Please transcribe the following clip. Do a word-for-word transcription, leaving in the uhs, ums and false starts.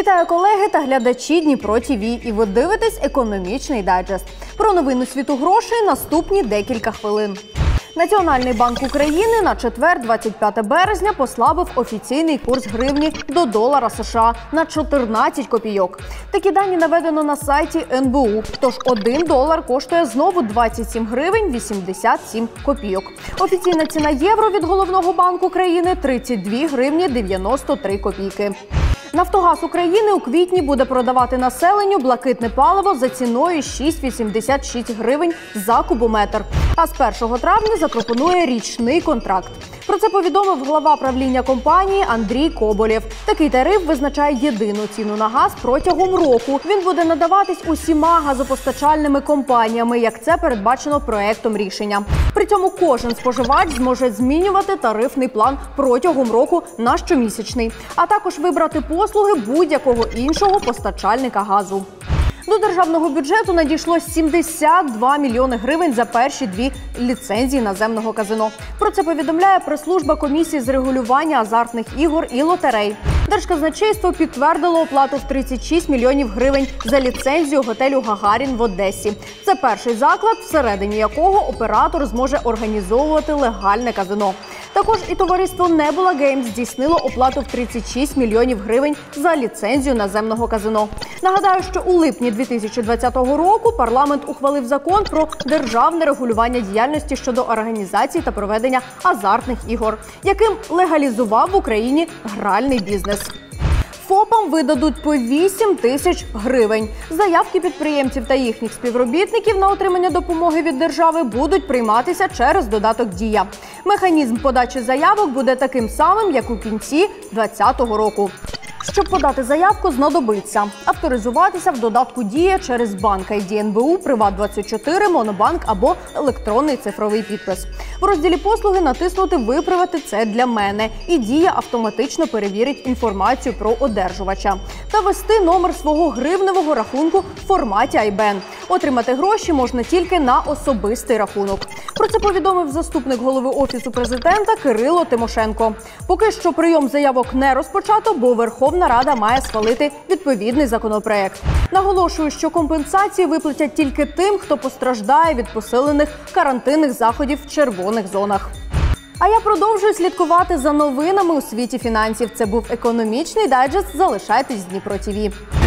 Вітаю, колеги та глядачі Дніпро ТІВІ. І ви дивитесь економічний дайджест. Про новину світу грошей наступні декілька хвилин. Національний банк України на четвер, двадцять п'яте березня, послабив офіційний курс гривні до долара США на чотирнадцять копійок. Такі дані наведено на сайті ен бе у. Тож один долар коштує знову двадцять сім гривень вісімдесят сім копійок. Офіційна ціна євро від головного банку країни – тридцять дві гривні дев'яносто три копійки. Нафтогаз України у квітні буде продавати населенню блакитне паливо за ціною шість вісімдесят шість гривень за кубометр. А з першого травня запропонує річний контракт. Про це повідомив глава правління компанії Андрій Коболєв. Такий тариф визначає єдину ціну на газ протягом року. Він буде надаватись усіма газопостачальними компаніями, як це передбачено проектом рішення. При цьому кожен споживач зможе змінювати тарифний план протягом року на щомісячний, а також вибрати послуги будь-якого іншого постачальника газу. До державного бюджету надійшло сімдесят два мільйони гривень за перші дві ліцензії наземного казино. Про це повідомляє прес-служба комісії з регулювання азартних ігор і лотерей. Держказначейство підтвердило оплату в тридцять шість мільйонів гривень за ліцензію готелю «Гагарін» в Одесі. Це перший заклад, всередині якого оператор зможе організовувати легальне казино. Також і товариство «Небула Геймс» здійснило оплату в тридцять шість мільйонів гривень за ліцензію наземного казино. Нагадаю, що у липні дві тисячі двадцятого року парламент ухвалив закон про державне регулювання діяльності щодо організації та проведення азартних ігор, яким легалізував в Україні гральний бізнес. ФОПам видадуть по вісім тисяч гривень. Заявки підприємців та їхніх співробітників на отримання допомоги від держави будуть прийматися через додаток «Дія». Механізм подачі заявок буде таким самим, як у кінці двадцятого року. Щоб подати заявку, знадобиться авторизуватися в додатку «Дія» через банк ай ді ен бе у, Приват двадцять чотири, Монобанк або електронний цифровий підпис. В розділі «Послуги» натиснути «Виправити це для мене» і «Дія» автоматично перевірить інформацію про одержувача. Та ввести номер свого гривневого рахунку в форматі ай бен. Отримати гроші можна тільки на особистий рахунок. Про це повідомив заступник голови Офісу президента Кирило Тимошенко. Поки що прийом заявок не розпочато, бо Верховна Рада має схвалити відповідний законопроект. Наголошую, що компенсації виплатять тільки тим, хто постраждає від посилених карантинних заходів в червоних зонах. А я продовжую слідкувати за новинами у світі фінансів. Це був економічний дайджест. Залишайтесь з Дніпро ТІВІ.